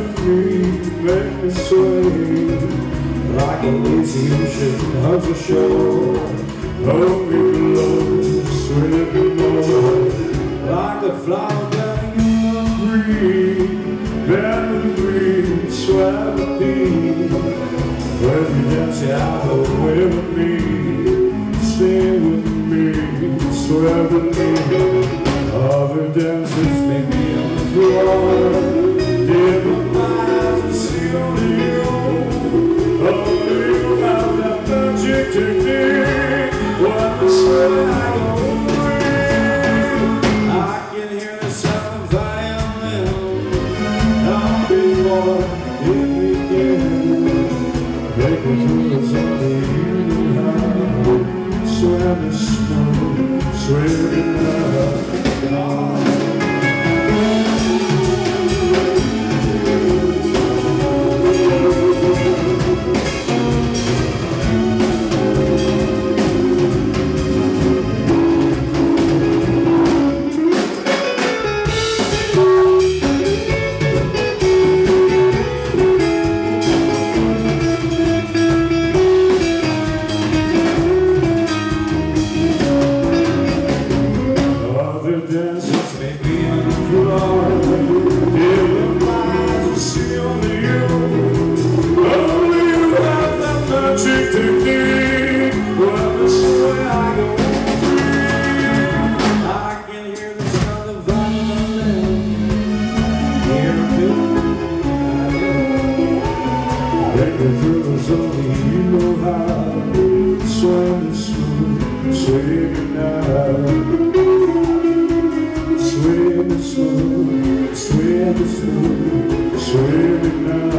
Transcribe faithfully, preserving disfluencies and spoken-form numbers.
with me, make me sway like a lazy ocean hugs a shore. Hold me below, swim me more like the flower down in the green, bend the green, swell the beat. When you dance out away with me, stay with me, swell with me. Other dancers may be on the floor, in my eyes I see only you. Only you have that magic technique. What the sweat I go away, I can hear the sound of violin long before it begins. Breaking through the zone that you know how. Swim is smooth, swim love. Dancers may be on the floor, in my eyes I see only you. Only you have that magic technique. Well, this is where I go free. I can hear the sound of violin, hear it too. Breaking through the zone, you know how. Swim is smooth, swim now. Swim, swim, swim, swim, swim now.